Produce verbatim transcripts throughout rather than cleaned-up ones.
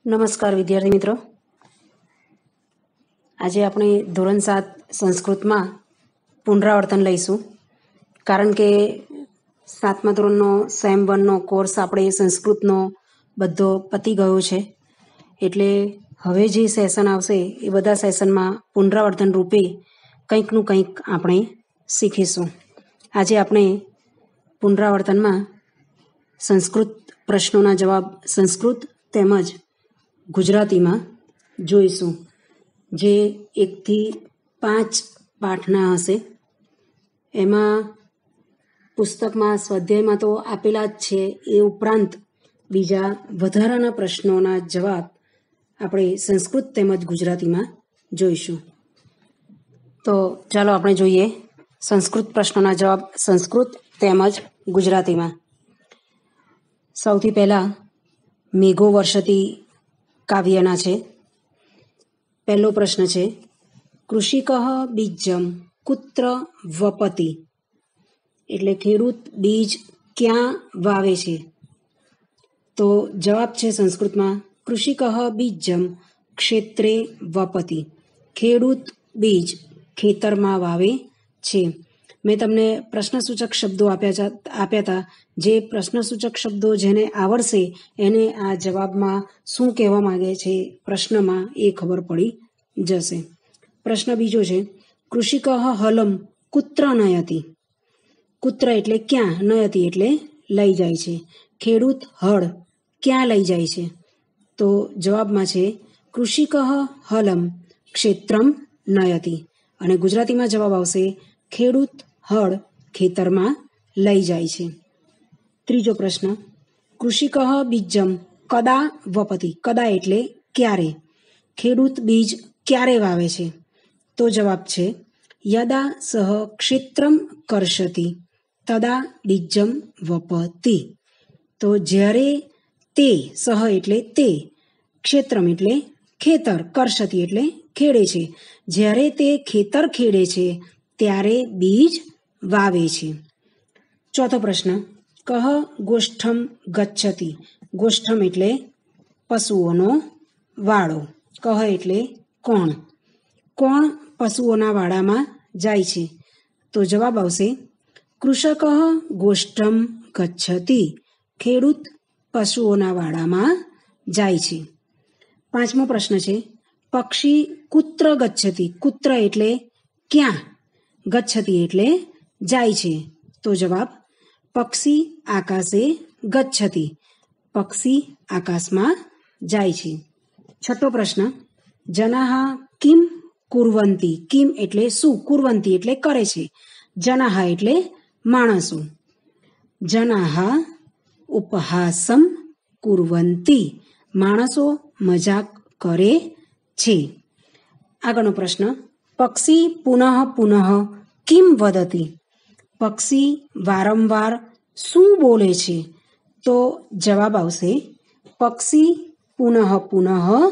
નમસ્કાર વિદ્યાર્થી મિત્રો, આજે આપણે ધોરણ સાત સંસ્કૃતમાં પુનરાવર્તન લઈશું. કારણ કે સાતમા ધોરણનો સેમ વનનો કોર્સ આપણે સંસ્કૃતનો બધો પતી ગયો છે, એટલે હવે જે સેશન આવશે એ બધા સેશનમાં પુનરાવર્તન રૂપે કંઈકનું કંઈક આપણે શીખીશું. આજે આપણે પુનરાવર્તનમાં સંસ્કૃત પ્રશ્નોના જવાબ સંસ્કૃત તેમજ ગુજરાતીમાં જોઈશું, જે એકથી પાંચ પાઠના હશે. એમાં પુસ્તકમાં સ્વાધ્યાયમાં તો આપેલા જ છે, એ ઉપરાંત બીજા વધારાના પ્રશ્નોના જવાબ આપણે સંસ્કૃત તેમજ ગુજરાતીમાં જોઈશું. તો ચાલો આપણે જોઈએ સંસ્કૃત પ્રશ્નોના જવાબ સંસ્કૃત તેમજ ગુજરાતીમાં. સૌથી પહેલાં મેઘો વર્ષતી કાવ્યના છે. પહેલો પ્રશ્ન છે, કૃષિકઃ બીજમ કુત્ર વપતિ, એટલે ખેડૂત બીજ ક્યાં વાવે છે? તો જવાબ છે સંસ્કૃતમાં કૃષિકઃ બીજમ ક્ષેત્રે વપતિ, ખેડૂત બીજ ખેતરમાં વાવે છે. મેં તમને પ્રશ્નસૂચક શબ્દો આપ્યા આપ્યા હતા. જે પ્રશ્નસૂચક શબ્દો જેને આવડશે એને આ જવાબમાં શું કહેવા માંગે છે પ્રશ્નમાં એ ખબર પડી જશે. પ્રશ્ન બીજો છે, કૃષિકઃ હલમ કુત્ર નયતિ, કુત્ર એટલે ક્યાં, નયતિ એટલે લઈ જાય છે. ખેડૂત હળ ક્યાં લઈ જાય છે? તો જવાબમાં છે કૃષિકઃ હલમ ક્ષેત્રમ નયતિ, અને ગુજરાતીમાં જવાબ આવશે ખેડૂત હળ ખેતરમાં લઈ જાય છે. ત્રીજો પ્રશ્ન, કૃષિકઃ બીજમ કદા વપતિ, કદા એટલે ક્યારે, ખેડૂત બીજ ક્યારે વાવે છે? તો જવાબ છે યદા સહ ક્ષેત્રમ કર્ષતિ તદા બીજમ વપતિ, તો જ્યારે તે, સહ એટલે તે, ક્ષેત્રમ એટલે ખેતર, કર્ષતિ એટલે ખેડે છે, જ્યારે તે ખેતર ખેડે છે ત્યારે બીજ વાવે છે. ચોથો પ્રશ્ન, કહ ગોષ્ઠમ ગચ્છતિ, ગોષ્ઠમ એટલે પશુઓનો વાડો, કહ એટલે કોણ, કોણ પશુઓના વાડામાં જાય છે? તો જવાબ આવશે કૃષકઃ ગોષ્ઠમ ગચ્છતિ, ખેડૂત પશુઓના વાડામાં જાય છે. પાંચમો પ્રશ્ન છે, પક્ષી કુત્ર ગચ્છતિ, કુત્ર એટલે ક્યાં, ગચ્છતિ એટલે જાય છે. તો જવાબ પક્ષી આકાશે ગચ્છતિ, પક્ષી આકાશમાં જાય છે. છઠ્ઠો પ્રશ્ન, જનાઃ કિમ કુર્વન્તિ, કિમ એટલે શું, કુર્વન્તિ એટલે કરે છે, જનાઃ એટલે માણસો, જનાઃ ઉપહાસમ કુર્વન્તિ, માણસો મજાક કરે છે. આગળનો પ્રશ્ન, પક્ષી પુનઃ પુનઃ કિમ વદતિ, પક્ષી વારંવાર શું બોલે છે? તો જવાબ આવશે પક્ષી પુનઃ પુનઃ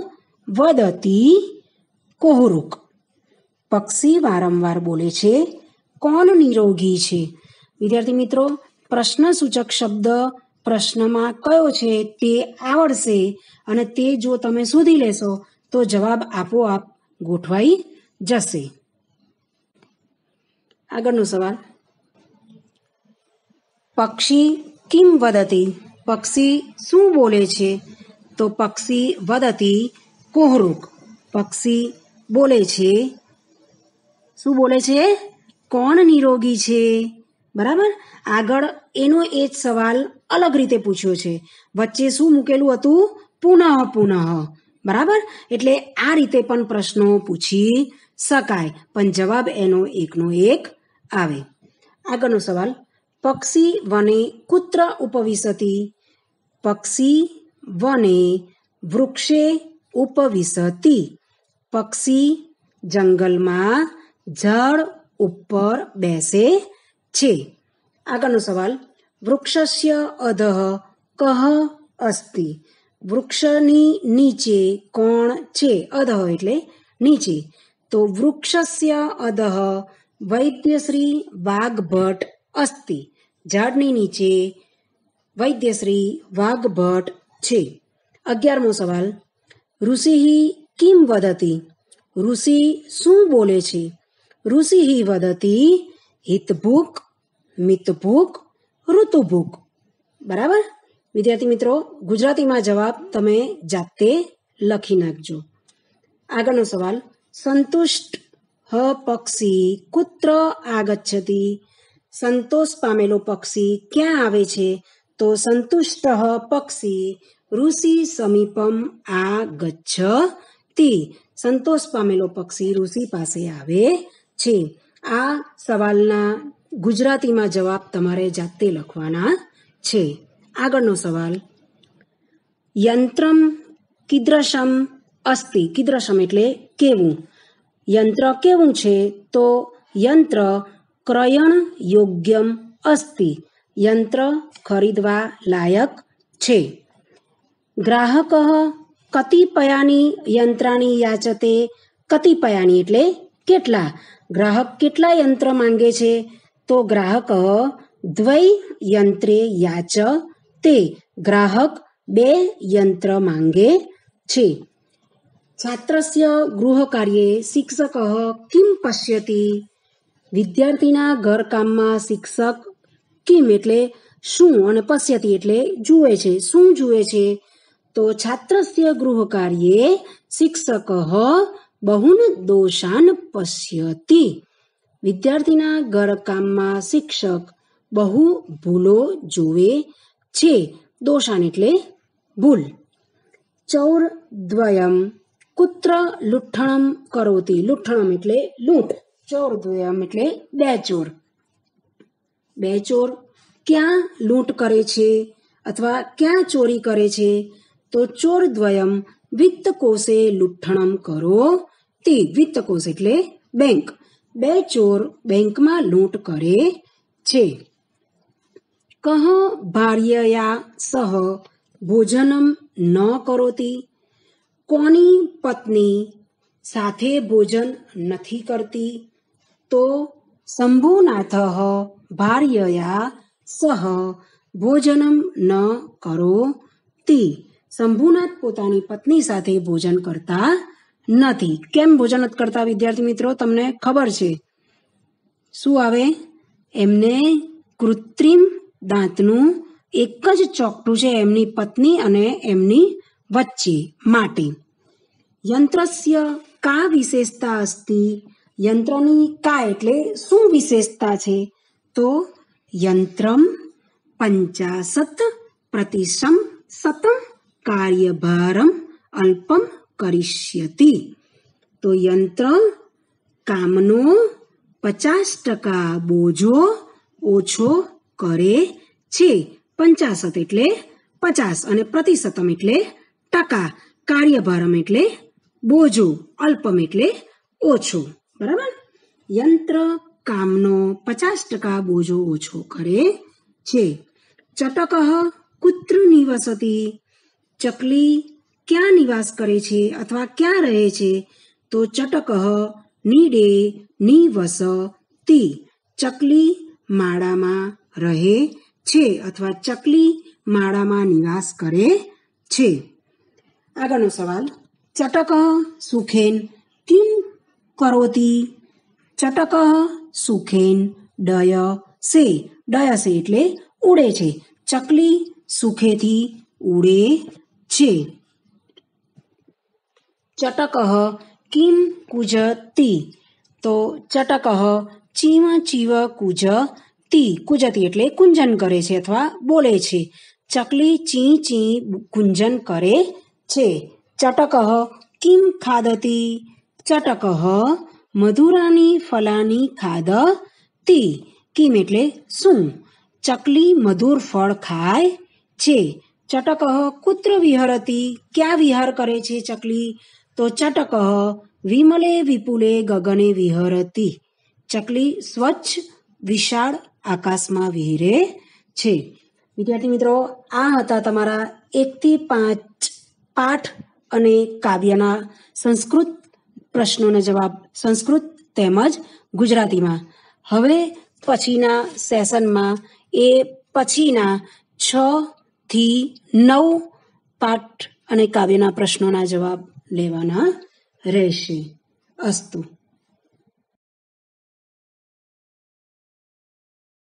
વદતિ કોહરુક, પક્ષી વારંવાર બોલે છે કોણ નિરોગી છે? વિદ્યાર્થી મિત્રો, પ્રશ્નસૂચક શબ્દ પ્રશ્નમાં કયો છે તે આવડશે, અને તે જો તમે શોધી લેશો તો જવાબ આપોઆપ ગોઠવાઈ જશે. આગળનો સવાલ, પક્ષી કિમ વદતિ, પક્ષી શું બોલે છે? તો પક્ષી વદતિ કોહરુક, પક્ષી બોલે છે, શું બોલે છે? કોણ નિરોગી છે. બરાબર. આગળ એનો એ જ સવાલ અલગ રીતે પૂછ્યો છે, વચ્ચે શું મૂકેલું હતું? પુનઃ પુનઃ. બરાબર. એટલે આ રીતે પણ પ્રશ્નો પૂછી શકાય, પણ જવાબ એનો એકનો એક આવે. આગળનો સવાલ, પક્ષી વને કુત્ર ઉપવિશતિ, પક્ષી વને વૃક્ષે ઉપવિશતિ, પક્ષી જંગલમાં ઝાડ ઉપર બેસે છે. આગળનો સવાલ, વૃક્ષસ્ય અધઃ કહ અસ્તિ, વૃક્ષની નીચે કોણ છે? અધઃ એટલે નીચે, તો વૃક્ષસ્ય અધઃ વૈદ્યશ્રી વાઘભટ્ટ અસ્તિ, ઝાડની નીચે વૈદ્યશ્રી વાઘભટ્ટ છે. અગિયારમો સવાલ, ઋષિ કિમ વદતિ, ઋષિ શું બોલે છે? ઋષિ વદતિ હિતભુક, મિતભુક, ઋતુભુક. બરાબર વિદ્યાર્થી મિત્રો, ગુજરાતીમાં જવાબ તમે જાતે લખી નાખજો. આગળનો સવાલ, સંતુષ્ટ હ પક્ષી કુત્ર આગચ્છતિ, સંતોષ પામેલો પક્ષી ક્યાં આવે છે? તો સંતુષ્ટ પક્ષી ઋષિ સમીપમ આગચ્છતિ, સંતોષ પામેલો પક્ષી ઋષિ પાસે આવે છે. આ સવાલના ગુજરાતીમાં જવાબ તમારે જાતે લખવાના છે. આગળનો સવાલ, યંત્રમ કીદૃશમ અસ્તિ, કીદૃશમ એટલે કેવું, યંત્ર કેવું છે? તો યંત્ર ક્રયણ યોગ્યમ અસ્તિ, યંત્ર ખરીદવા લાયક છે. ગ્રાહક કતિપયાની યંત્રાણી યાચતે, કતિપયાની એટલે કેટલા, ગ્રાહક કેટલા યંત્ર માંગે છે? તો ગ્રાહક દ્વૈ યંત્રે યાચતે, ગ્રાહક બે યંત્ર માંગે છે. છાત્રસ્ય ગૃહ કાર્યે શિક્ષક કિમ પશ્યતિ, વિદ્યાર્થીના ઘરકામમાં શિક્ષક કિમ એટલે શું અને પશ્યતિ એટલે જુએ છે, શું જુએ છે? તો છાત્રસ્ય ગૃહ કાર્યે શિક્ષક બહુન દોષાન પશ્યતિ, વિદ્યાર્થીના ઘરકામમાં શિક્ષક બહુ ભૂલો જુએ છે. દોષાન એટલે ભૂલ. ચૌર દ્વયમ કુત્ર લુઠ્ઠણમ કરોતિ, લુઠ્ઠણમ એટલે લૂંટ, ચોર દ્વયમ એટલે બે ચોર, બે ચોર ક્યાં લૂંટ કરે છે અથવા ક્યાં ચોરી કરે છે? તો ચોર દ્વયમ વિત્તકોષે લુઠ્ઠણમ કરોતિ, વિત્તકોષ એટલે બેંક, બે ચોર બેંકમાં લૂંટ કરે છે. કહ ભાર્યયા સહ ભોજનમ ન કરોતિ, કોની પત્ની સાથે ભોજન નથી કરતી? તો શંભુનાથ ભાર્યયા સહ ભોજનમ ન કરોતિ, શંભુનાથ પોતાની પત્ની સાથે ભોજન કરતા નથી. કેમ ભોજન નથી કરતા વિદ્યાર્થી મિત્રો? તમને ખબર છે શું આવે? એમને કૃત્રિમ દાંતનું એક જ ચોકઠું છે એમની પત્ની અને એમની વચ્ચે માટે. યંત્રસ્ય કા વિશેષતા અસ્તિ, યંત્રની કા એટલે શું વિશેષતા છે? તો યંત્રમ પંચાશત પ્રતિશમ શતમ કાર્યભારમ અલ્પમ કરિષ્યતિ, તો યંત્ર કામનો પચાસ ટકા બોજો ઓછો કરે છે. પંચાશત એટલે પચાસ અને પ્રતિશતમ એટલે ટકા, કાર્યભારમ એટલે બોજો, અલ્પમ એટલે ઓછો. બરાબર, યંત્ર કામનો પચાસ ટકા બોજો ઓછો કરે છે. ચટક કુત્ર નિવસતિ, ચકલી ક્યાં નિવાસ કરે છે અથવા ક્યાં રહે છે? તો ચટક નીડે નિવસતિ, ચકલી માળામાં રહે છે અથવા ચકલી માળામાં નિવાસ કરે છે. આગળનો સવાલ, ચટક સુખેન કિમ કરોતિ, ચટક સુખેન ડયસે, ડયસે એટલે ઉડે છે, ચકલી સુખેથી ઉડે છે. ચટક કિમ કુજતી, તો ચટક ચીવ ચીવ કુજતી, કુજતી એટલે કુંજન કરે છે અથવા બોલે છે, ચકલી ચી ચી કુંજન કરે છે. ચટક કિમ ખાદતી, ચટક મધુરાની ફલાની ખાદતી, કિમ એટલે શું, ચકલી મધુર ફળ ખાય છે. ચટક કુત્ર વિહરતી, ક્યાં વિહાર કરે છે ચકલી? તો ચટક વિમલે વિપુલે ગગને વિહરતી, ચકલી સ્વચ્છ વિશાળ આકાશમાં વિહરે છે. વિદ્યાર્થી મિત્રો, આ હતા તમારા એકથી પાંચ પાઠ અને કાવ્યના સંસ્કૃત પ્રશ્નોના જવાબ સંસ્કૃત તેમજ ગુજરાતીમાં. હવે પછીના સેશનમાં એ પછીના છ થી નવ પાઠ અને કાવ્યના પ્રશ્નોના જવાબ લેવાના રહેશે. અસ્તુ.